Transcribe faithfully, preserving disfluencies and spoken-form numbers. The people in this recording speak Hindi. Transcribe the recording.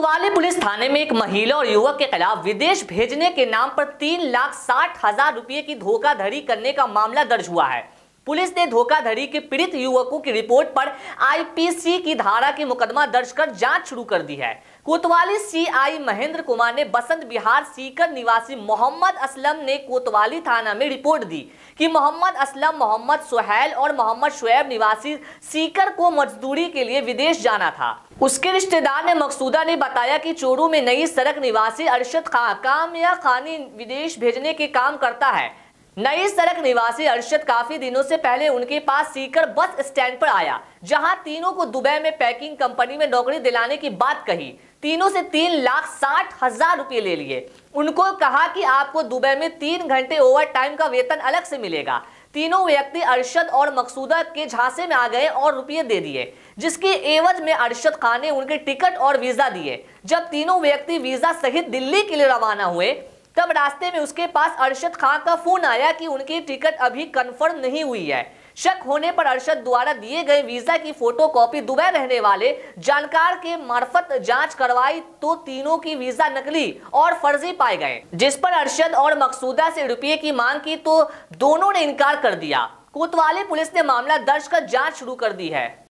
कोतवाली पुलिस थाने में एक महिला और युवक के खिलाफ विदेश भेजने के नाम पर तीन लाख साठ हजार रुपए की धोखाधड़ी करने का मामला दर्ज हुआ है। पुलिस ने धोखाधड़ी के पीड़ित युवकों की रिपोर्ट पर आईपीसी की धारा की मुकदमा दर्ज कर जांच शुरू कर दी है। कोतवाली सीआई महेंद्र कुमार ने बसंत विहार सीकर निवासी मोहम्मद असलम ने कोतवाली थाना में रिपोर्ट दी कि मोहम्मद असलम, मोहम्मद सुहैल और मोहम्मद शुएब निवासी सीकर को मजदूरी के लिए विदेश जाना था। उसके रिश्तेदार ने मकसूदा ने बताया कि चोरू में नई सड़क निवासी अरशद खां कामया खानी विदेश भेजने के काम करता है। नई सड़क निवासी अरशद काफी दिनों से पहले उनके पास सीकर बस स्टैंड पर आया, जहां तीनों को दुबई में पैकिंग कंपनी में नौकरी दिलाने की बात कही। तीनों से तीन लाख साठ हजार रुपए ले लिए। उनको कहा कि आपको दुबई में तीन घंटे ओवर टाइम का वेतन अलग से मिलेगा। तीनों व्यक्ति अरशद और मकसूदा के झांसे में आ गए और रुपये दे दिए, जिसके एवज में अरशद खान ने उनके टिकट और वीजा दिए। जब तीनों व्यक्ति वीजा सहित दिल्ली के लिए रवाना हुए, तब रास्ते में उसके पास अरशद खान का फोन आया कि उनकी टिकट अभी कंफर्म नहीं हुई है। शक होने पर अरशद द्वारा दिए गए वीजा की फोटोकॉपी दुबई रहने वाले जानकार के मार्फत जांच करवाई तो तीनों की वीजा नकली और फर्जी पाए गए, जिस पर अरशद और मकसूदा से रुपये की मांग की तो दोनों ने इनकार कर दिया। कोतवाली पुलिस ने मामला दर्ज कर जांच शुरू कर दी है।